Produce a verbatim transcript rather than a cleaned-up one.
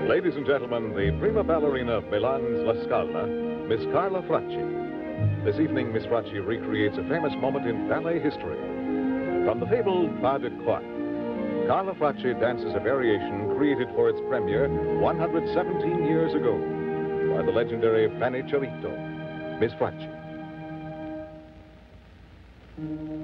Ladies and gentlemen, the prima ballerina of Milan's La Scala, Miss Carla Fracci. This evening, Miss Fracci recreates a famous moment in ballet history. From the fabled Pas de Trois, Carla Fracci dances a variation created for its premiere one hundred seventeen years ago by the legendary Fanny Chovito. Miss Fracci.